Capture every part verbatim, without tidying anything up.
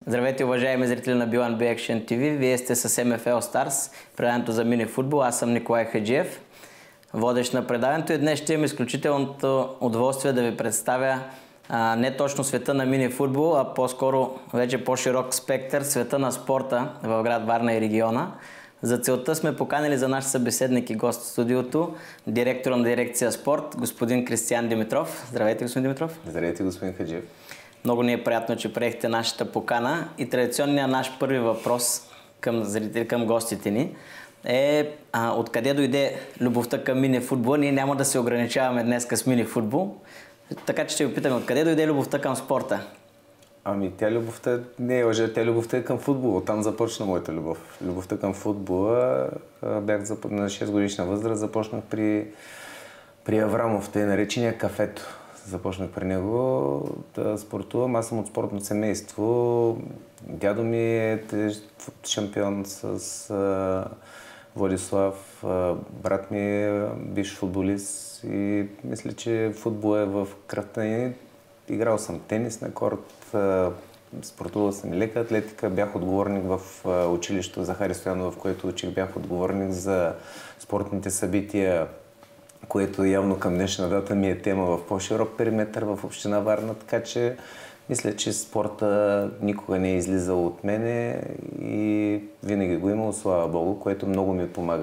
Здравейте, уважаеми зрители на Би Уан Би Action ти ви. Вие сте с Ем Еф Ел Stars, предаването за мини футбол. Аз съм Николай Хаджиев, водещ на предаването, и днес ще имам изключителното удоволствие да ви представя а, не точно света на мини футбол, а по-скоро вече по-широк спектър, света на спорта в град Варна и региона. За целта сме поканили за наш събеседник и гост в студиото директора на дирекция спорт, господин Кристиян Димитров. Здравейте, господин Димитров. Здравейте, господин Хаджиев. Много ни е приятно, че приехте нашата покана, и традиционният наш първи въпрос към зрители, към гостите ни е а, откъде дойде любовта към мини футбол. Ние няма да се ограничаваме днес с мини футбол, така че ще ви питаме откъде дойде любовта към спорта. Ами тя любовта не е лъжа, тя любовта е към футбола. Там започна моята любов. Любовта към футбола, бях на шест годишна възраст, започнах при, при Аврамов, тъй наречения Кафето. Започнах при него да спортувам. Аз съм от спортно семейство. Дядо ми е шампион с а, Владислав. А, брат ми е бивш футболист и мисля, че футбол е в кръвта ни. Играл съм тенис на корт, а, спортувал съм и лека атлетика. Бях отговорник в а, училището Захари Стоянов, в което учих. Бях отговорник за спортните събития, което явно към днешна дата ми е тема в по-широк периметър в община Варна, така че мисля, че спорта никога не е излизал от мене и винаги го имал, слава Богу, което много ми помага.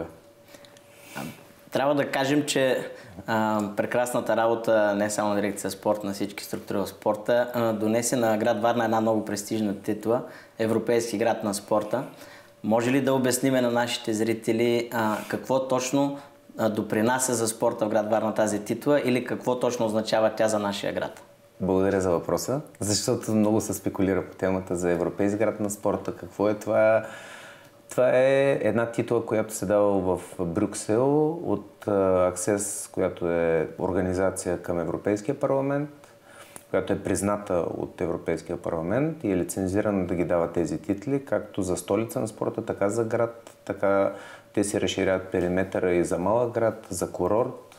Трябва да кажем, че а, прекрасната работа не само на дирекция спорт, на всички структури в спорта, а, донесе на град Варна една много престижна титла – Европейски град на спорта. Може ли да обясниме на нашите зрители а, какво точно допринася за спорта в град Варна тази титла или какво точно означава тя за нашия град? Благодаря за въпроса, защото много се спекулира по темата за Европейски град на спорта. Какво е това? Това е една титла, която се дава в Брюксел от Аксес, която е организация към Европейския парламент, която е призната от Европейския парламент и е лицензирана да ги дава тези титли, както за столица на спорта, така за град, така те си разширяват периметъра и за малък град, за курорт.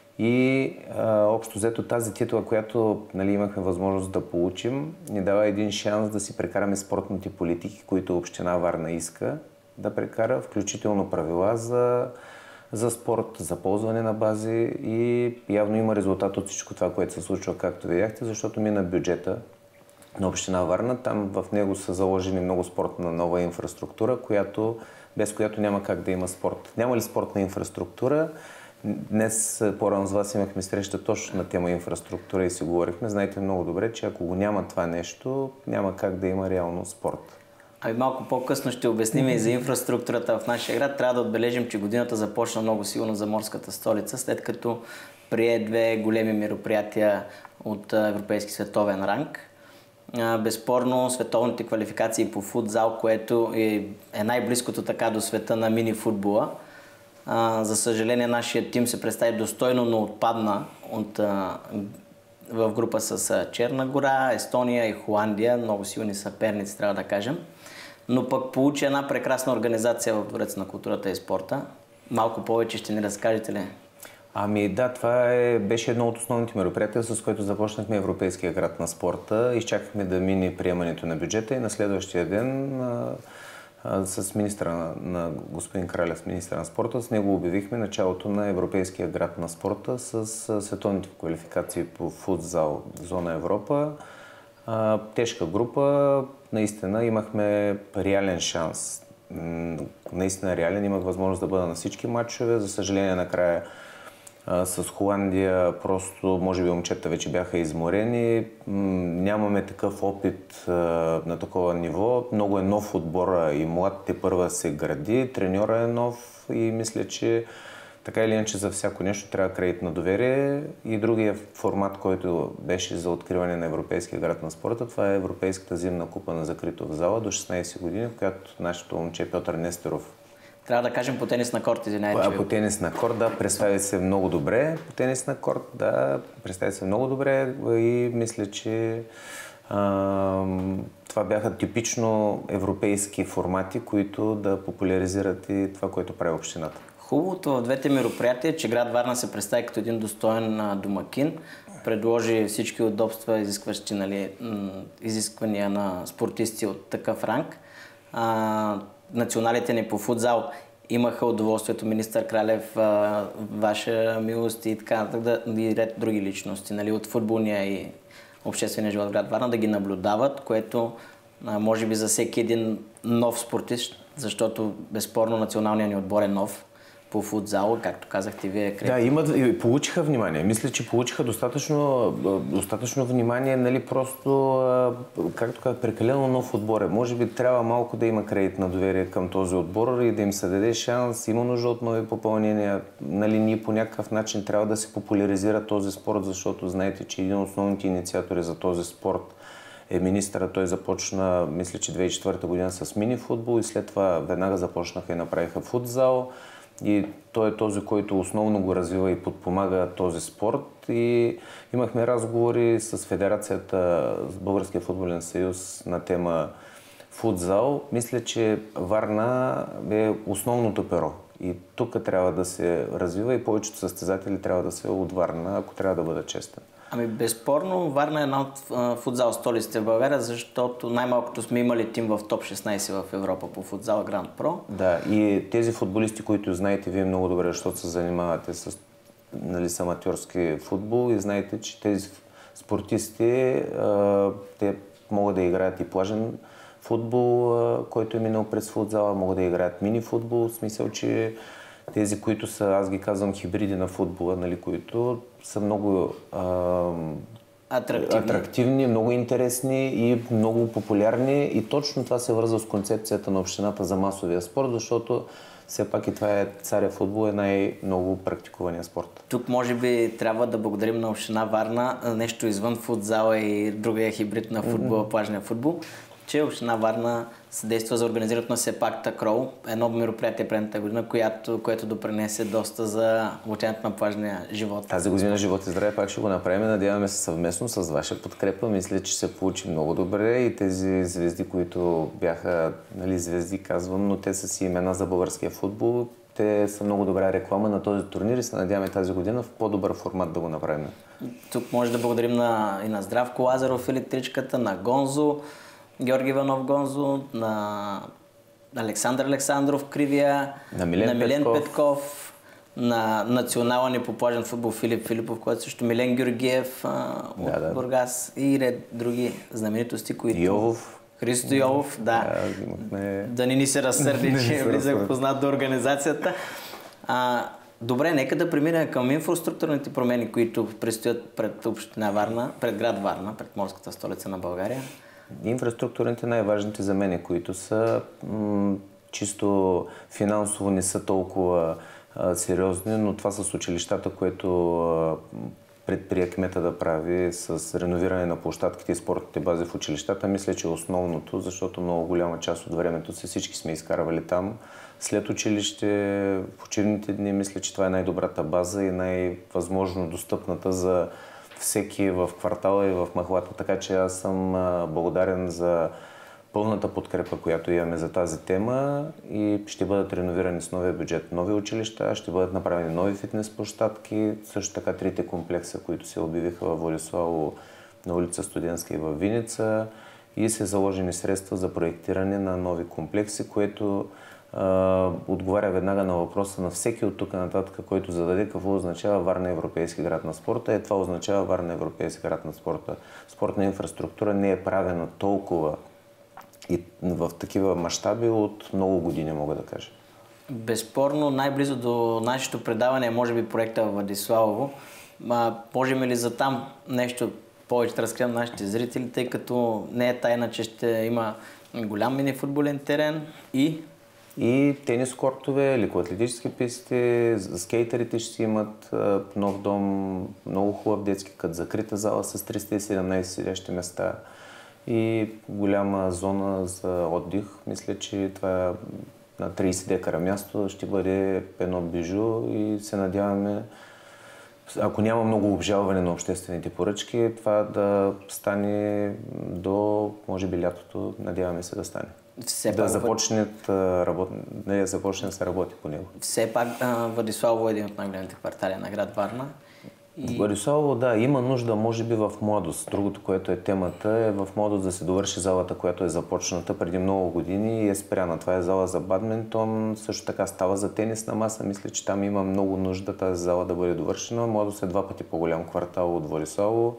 И а, общо взето тази титла, която нали, имахме възможност да получим, ни дава един шанс да си прекараме спортните политики, които община Варна иска да прекара, включително правила за, за спорт, за ползване на бази, и явно има резултат от всичко това, което се случва, както видяхте, защото мина бюджета на община Варна. Там в него са заложени много спортна нова инфраструктура, която, без която няма как да има спорт. Няма ли спортна инфраструктура? Днес по-рано с вас имахме среща точно на тема инфраструктура и си говорихме. Знаете много добре, че ако го няма това нещо, няма как да има реално спорт. Ами малко по-късно ще обясним и за инфраструктурата в нашия град. Трябва да отбележим, че годината започна много силно за морската столица, след като прие две големи мероприятия от европейски световен ранг. Безспорно световните квалификации по футзал, което е, е най-близкото така до света на мини футбола. А, за съжаление, нашия тим се представи достойно, но отпадна от, а, в група с а, Черна гора, Естония и Холандия. Много силни съперници, трябва да кажем. Но пък получи една прекрасна организация в Дворец на културата и спорта. Малко повече ще ни разкажете ли? Ами да, това е, беше едно от основните мероприятия, с което започнахме Европейския град на спорта. Изчакахме да мине приемането на бюджета и на следващия ден а, а, с министра на, на господин Кралев, министра на спорта, с него обявихме началото на Европейския град на спорта с а, световните квалификации по футзал зона Европа. А, тежка група, наистина имахме реален шанс. Наистина реален, имах възможност да бъда на всички матчове. За съжаление, накрая а, с Холандия просто, може би момчета вече бяха изморени. Нямаме такъв опит а, на такова ниво. Много е нов отбора и млад тепърва се гради. Треньора е нов и мисля, че така или иначе за всяко нещо трябва кредит на доверие. И другия формат, който беше за откриване на Европейския град на спорта, това е Европейската зимна купа на закрито в зала до шестнайсет години, в която нашето момче Петър Нестеров. Трябва да кажем по тенис на корт, извинявайте. По, по тенис на корт, да, представи се много добре. По тенис на корт, да, представи се много добре и мисля, че а, това бяха типично европейски формати, които да популяризират и това, което прави общината. Хубавото в двете мероприятия е, че град Варна се представи като един достоен домакин. предложи всички удобства, изискващи, нали, изисквания на спортисти от такъв ранг. А, националите ни по футзал имаха удоволствието министър Кралев, а, ваша милост и така да, и ред други личности, нали, от футболния и обществения живот в град Варна да ги наблюдават, което а, може би за всеки един нов спортист, защото безспорно националният ни отбор е нов по футзал, както казахте вие. Крепко. Да, имат, получиха внимание. Мисля, че получиха достатъчно, достатъчно внимание, нали, просто, както казах, прекалено нов отбор е. Може би трябва малко да има кредит на доверие към този отбор и да им се даде шанс. Има нужда от нови попълнения. Нали, ние по някакъв начин трябва да се популяризира този спорт, защото знаете, че един от основните инициатори за този спорт е министъра. Той започна, мисля, че две хиляди и четвърта година с мини футбол и след това веднага започнаха и направиха футзал. И той е този, който основно го развива и подпомага този спорт. И имахме разговори с Федерацията, с Българския футболен съюз на тема футзал. Мисля, че Варна е основното перо. И тук трябва да се развива и повечето състезатели трябва да се от Варна, ако трябва да бъда честен. Ами безспорно, Варна е една от футзал столиците в България, защото най-малкото сме имали тим в топ шестнайсет в Европа по футзал Гранд Про. Да, и тези футболисти, които знаете вие много добре, защото се занимавате с, нали, с аматьорски футбол и знаете, че тези спортисти, те могат да играят и плажен футбол, който е минал през футзала, могат да играят мини футбол, в смисъл, че тези, които са, аз ги казвам, хибриди на футбола, нали, които са много а, атрактивни. атрактивни, много интересни и много популярни. И точно това се вързва с концепцията на общината за масовия спорт, защото все пак и това е царя футбол, е най-много практикувания спорт. Тук може би трябва да благодарим на община Варна, нещо извън футзала и другия хибрид на футбола, mm-hmm. плажния футбол, че община Варна съдейства за организирането на Сепак Такрол, едно мероприятие предната година, което, което допринесе доста за обучението на плажния живот. Тази година живот и здраве пак ще го направим. Надяваме се съвместно с ваша подкрепа. Мисля, че се получи много добре и тези звезди, които бяха, нали, звезди казвам, но те са си имена за българския футбол. Те са много добра реклама на този турнир и се надяваме тази година в по-добър формат да го направим. Тук може да благодарим на, и на Здравко Лазаров електричката, на Гонзо, Георги Иванов Гонзо, на Александър Александров Кривия, на Милен, на Милен Петков. Петков, на националния по плажен футбол Филип Филипов, който също Милен Георгиев а, от да, да. Бургас и ред други знаменитости, които... Йовов. Христо Йовов, да. Да, имахме... да не ни се разсърди, че е близък познат до организацията. А, добре, нека да преминем към инфраструктурните промени, които предстоят пред община Варна, пред град Варна, пред морската столица на България. Инфраструктурните най-важните за мен, които са м- чисто финансово не са толкова а, сериозни, но това с училищата, което а, предприе кмета да прави с реновиране на площадките и спортните бази в училищата, мисля, че е основното, защото много голяма част от времето си всички сме изкарвали там. След училище, в учебните дни, мисля, че това е най-добрата база и най-възможно достъпната за всеки в квартала и в махлата. Така че аз съм благодарен за пълната подкрепа, която имаме за тази тема и ще бъдат реновирани с новия бюджет нови училища, ще бъдат направени нови фитнес площадки, също така трите комплекса, които се обявиха във Владиславо на улица Студентска и във Виница и се заложени средства за проектиране на нови комплекси, което Uh, отговаря веднага на въпроса на всеки от тук нататък, който зададе какво означава Варна европейски град на спорта. Е, това означава Варна европейски град на спорта. Спортна инфраструктура не е правена толкова и в такива мащаби от много години, мога да кажа. Безспорно, най-близо до нашето предаване е може би проекта в Владиславово. А, можем ли за там нещо повече да разкрием нашите зрители, тъй като не е тайна, че ще има голям мини-футболен терен и И тенис кортове, лекоатлетически писти, скейтерите ще имат нов дом, много хубав детски кът, закрита зала с триста и седемнайсет седящи места и голяма зона за отдих. Мисля, че това на трийсет декара място ще бъде едно бижу и се надяваме, ако няма много обжалване на обществените поръчки, това да стане до, може би, лятото, надяваме се да стане. Все да, пак, започнат, работ... да започне да се работи по него. Все пак Владиславово е един от най-големите квартали на град Варна И... Владиславо, да, има нужда, може би в младост. Другото, което е темата, е в младост да се довърши залата, която е започната преди много години и е спряна. Това е зала за бадминтон, също така става за тенисна маса. Мисля, че там има много нужда тази зала да бъде довършена. Младост е два пъти по-голям квартал от Владиславо.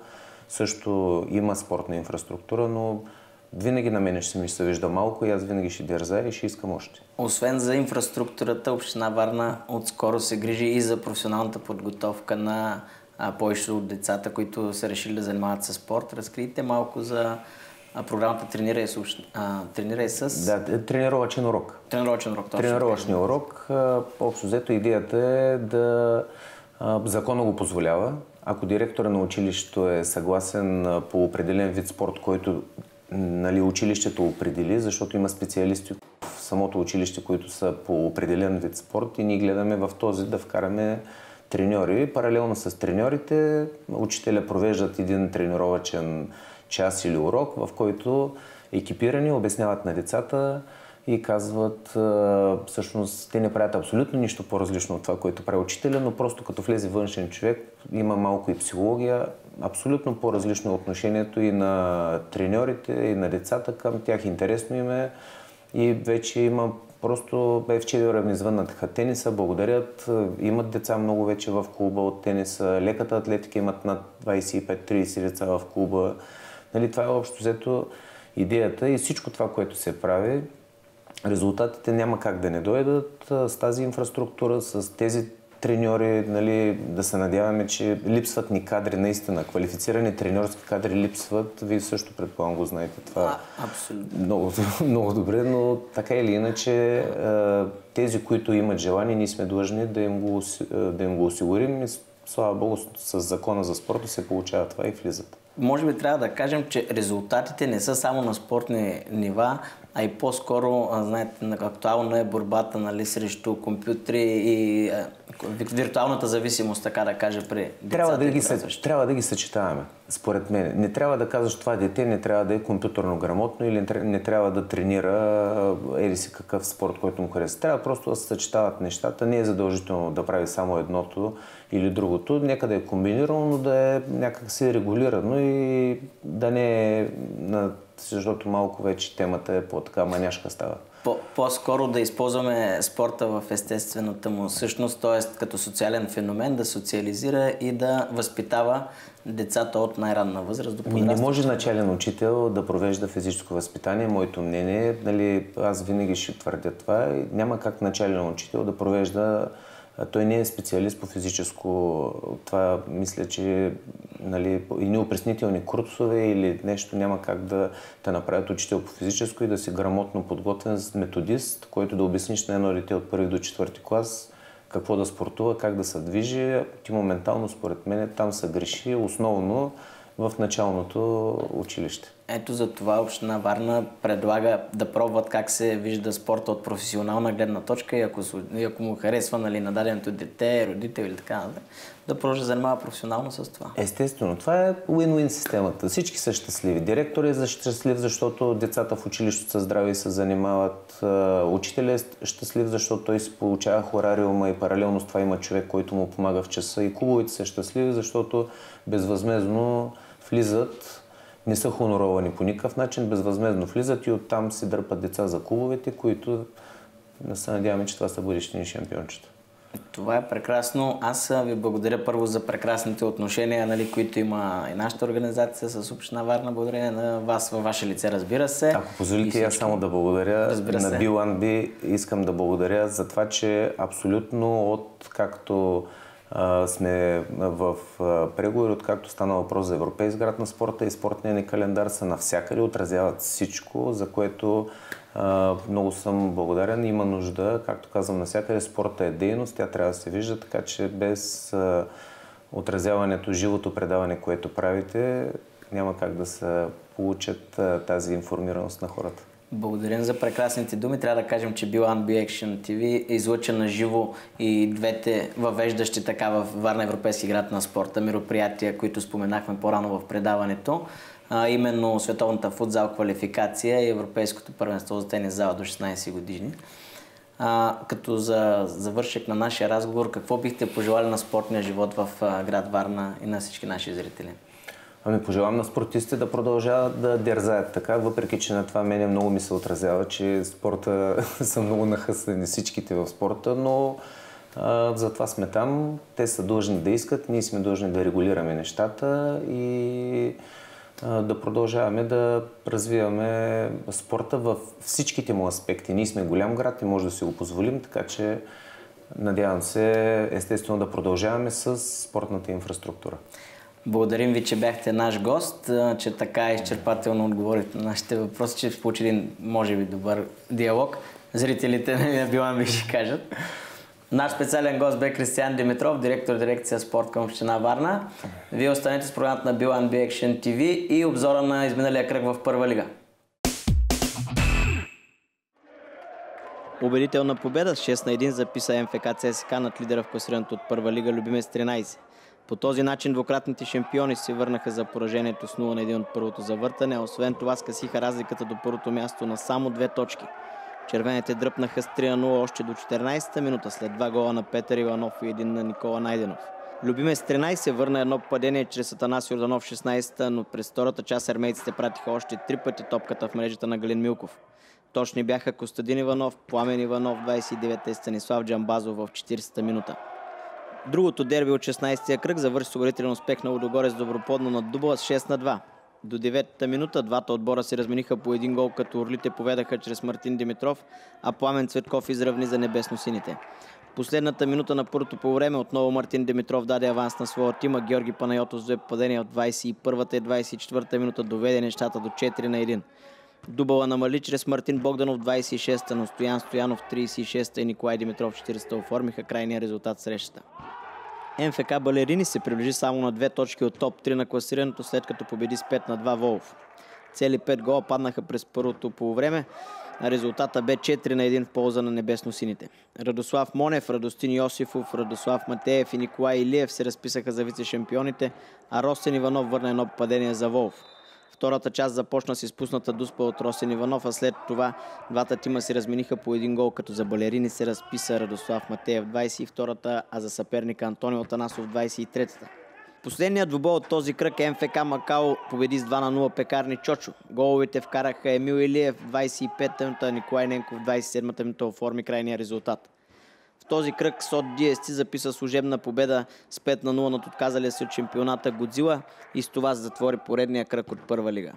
Също има спортна инфраструктура, но винаги на мен ще ми се вижда малко и аз винаги ще дързая и ще искам още. Освен за инфраструктурата, Община Варна отскоро се грижи и за професионалната подготовка на а, повечето от децата, които са решили да занимават с спорт. Разкрийте малко за а, програмата Тренирай с... А, тренирай с... Да, тренировачен урок. Тренировачен урок, точно. Тренировачен урок. Общо взето идеята е да... Закона го позволява. Ако директора на училището е съгласен по определен вид спорт, който, нали, училището определи, защото има специалисти в самото училище, които са по определен вид спорт и ние гледаме в този да вкараме треньори. Паралелно с треньорите учителя провеждат един тренировачен час или урок, в който екипирани обясняват на децата и казват, всъщност те не правят абсолютно нищо по-различно от това, което прави учителя, но просто като влезе външен човек, има малко и психология, абсолютно по-различно отношението и на треньорите, и на децата към тях. Интересно им е и вече има просто бе вчера ми звъннаха тениса, благодарят, имат деца много вече в клуба от тениса, леката атлетика имат над двайсет и пет трийсет деца в клуба. Нали, това е общо взето идеята и всичко това, което се прави, резултатите няма как да не дойдат с тази инфраструктура, с тези треньори, нали, да се надяваме, че липсват ни кадри, наистина, квалифицирани треньорски кадри липсват. Вие също предполагам го знаете това. А, абсолютно. Много, много добре, но така или иначе тези, които имат желание, ние сме длъжни да им го, да им го осигурим и слава Богу с закона за спорта се получава това и влизат. Може би трябва да кажем, че резултатите не са само на спортни нива, а и по-скоро, знаете, актуална е борбата, нали, срещу компютри и а, виртуалната зависимост, така да кажа, при децата. Трябва да, ги, трябва да ги съчетаваме, според мен. Не трябва да казваш, това дете не трябва да е компютърно грамотно или не трябва да тренира еди си какъв спорт, който му харесва. Трябва просто да се съчетават нещата. Не е задължително да прави само едното или другото. Нека да е комбинирано, но да е някак си регулирано и да не е на... защото малко вече темата е по-така маняшка става. По- по-скоро да използваме спорта в естествената му същност, т.е. като социален феномен, да социализира и да възпитава децата от най-ранна възраст до подрастване. Не може начален учител да провежда физическо възпитание. Моето мнение, нали, аз винаги ще твърдя това. Няма как начален учител да провежда. Той не е специалист по физическо. Това мисля, че, нали, и неопреснителни курсове или нещо няма как да те направят учител по физическо и да си грамотно подготвен с методист, който да обясниш на едно дете от първи до четвърти клас какво да спортува, как да се движи. Ти моментално, според мен, там се греши основно в началното училище. Ето за това Община Варна предлага да пробват как се вижда спорта от професионална гледна точка и ако, и ако му харесва, нали, на даденото дете, родител или така, да продължи да занимава професионално с това. Естествено, това е win-win системата. Всички са щастливи. Директорът е щастлив, защото децата в училището са здрави и се занимават. Учителят е щастлив, защото той си получава хорариума и паралелно с това има човек, който му помага в часа. И клубовете са щастливи, защото безвъзмездно влизат, не са хоноровани по никакъв начин, безвъзмездно влизат и оттам си дърпат деца за клубовете, които не се надяваме, че това са бъдещи ни шампиончета. Това е прекрасно. Аз ви благодаря първо за прекрасните отношения, нали, които има и нашата организация с Община Варна. Благодаря на вас във ваше лице, разбира се. Ако позволите, аз само да благодаря разбира на се. Би уан Би. Искам да благодаря за това, че абсолютно от както а, сме в а, преговори, откакто стана въпрос за Европейски град на спорта и спортния ни календар са навсякъде, отразяват всичко, за което Uh, много съм благодарен. Има нужда, както казвам, навсякъде спорта е дейност, тя трябва да се вижда, така че без uh, отразяването, живото предаване, което правите, няма как да се получат uh, тази информираност на хората. Благодарим за прекрасните думи. Трябва да кажем, че Би уан Би Action Ти Ви излъча на живо и двете въвеждащи така в Варна Европейски град на спорта мероприятия, които споменахме по-рано в предаването. А, именно Световната футзал квалификация и Европейското първенство за тенис зала до шестнайсет години. А, като за завършек на нашия разговор, какво бихте пожелали на спортния живот в а, град Варна и на всички наши зрители? Ами пожелавам на спортистите да продължават да дерзаят така, въпреки че на това мене много ми се отразява, че спорта са много нахъснени всичките в спорта, но а, затова сме там. Те са длъжни да искат, ние сме длъжни да регулираме нещата и а, да продължаваме да развиваме спорта във всичките му аспекти. Ние сме голям град и може да си го позволим, така че надявам се естествено да продължаваме с спортната инфраструктура. Благодарим ви, че бяхте наш гост, че така изчерпателно отговорите на нашите въпроси, че ще получи един, може би, добър диалог. Зрителите на Билан ви ще кажат. Наш специален гост бе Кристиян Димитров, директор дирекция спорт към община Варна. Вие останете с програмата на Билан Би Екшън Ти Ви и обзора на изминалия кръг в Първа лига. Убедителна победа с шест на един записа Ем Еф Ка ЦСКА над лидера в класирането от Първа лига Любимец тринайсет. По този начин двукратните шампиони се върнаха за поражението с нула на един от първото завъртане, а освен това скъсиха разликата до първото място на само две точки. Червените дръпнаха с три на нула още до четиринайсета минута след два гола на Петър Иванов и един на Никола Найденов. Любимец тринайсет върна едно падение чрез Атанас Йорданов в шестнайсета, но през втората част армейците пратиха още три пъти топката в мрежата на Галин Милков. Точни бяха Костадин Иванов, Пламен Иванов в двайсет и девета и Станислав Джамбазов в четиридесета минута. Другото дерби от шестнайсетия кръг завърши с убедителен успех на Лудогорец Доброподно над Дубъл с шест на два. До деветата минута двата отбора се размениха по един гол, като орлите поведаха чрез Мартин Димитров, а Пламен Цветков изравни за небесно-сините. Последната минута на първото полувреме отново Мартин Димитров даде аванс на своя тим, а Георги Панайотов с две попадения от двайсет и първата и двайсет и четвъртата минута доведе нещата до четири на един. Дубъла намали чрез Мартин Богданов в двайсет и шеста, но Стоян Стоянов в трийсет и шеста и Николай Димитров в четиридесета оформиха крайния резултат в срещата. Ем Еф Ка Балерини се приближи само на две точки от топ три на класирането, след като победи с пет на два Волов. Цели пет гола паднаха през първото полувреме, а резултата бе четири на един в полза на небесно-сините. Радослав Монев, Радостин Йосифов, Радослав Матеев и Николай Илиев се разписаха за вице-шампионите, а Росен Иванов върна едно падение за Волов. Втората част започна с изпусната дуспа от Росен Иванов, а след това двата тима се размениха по един гол, като за Балерини се разписа Радослав Матеев в двайсет и втората, а за съперника Антонио Танасов в двайсет и третата. Последният двубой от този кръг Ем Еф Ка Макао победи с два на нула Пекарни Чочо. Головете вкараха Емил Илиев в двайсет и пета минута, Николай Ненков в двайсет и седмата минута оформи крайния резултат. В този кръг Сот Ди Ес Ти записа служебна победа с пет на нула над отказалия се от шампионата Годзила и с това затвори поредния кръг от Първа лига.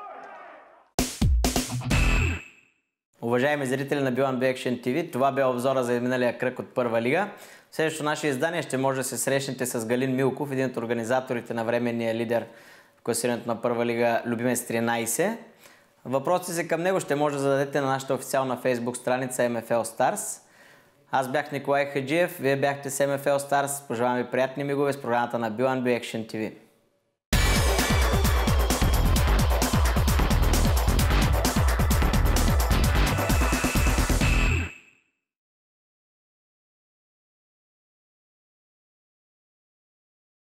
Уважаеми зрители на Билан Би Екшън Ти Ви, това бе обзора за изминалия кръг от Първа лига. В следващото наше издание ще може да се срещнете с Галин Милков, един от организаторите на временния лидер в класирането на Първа лига Любимец тринайсет. Въпросите си към него ще може да зададете на нашата официална фейсбук страница Ем Еф Ел Старс. Аз бях Николай Хаджиев, вие бяхте с Ем Еф Ел Старс. Пожелавам ви приятни мигове с програмата на Билан Би Екшън Ти Ви.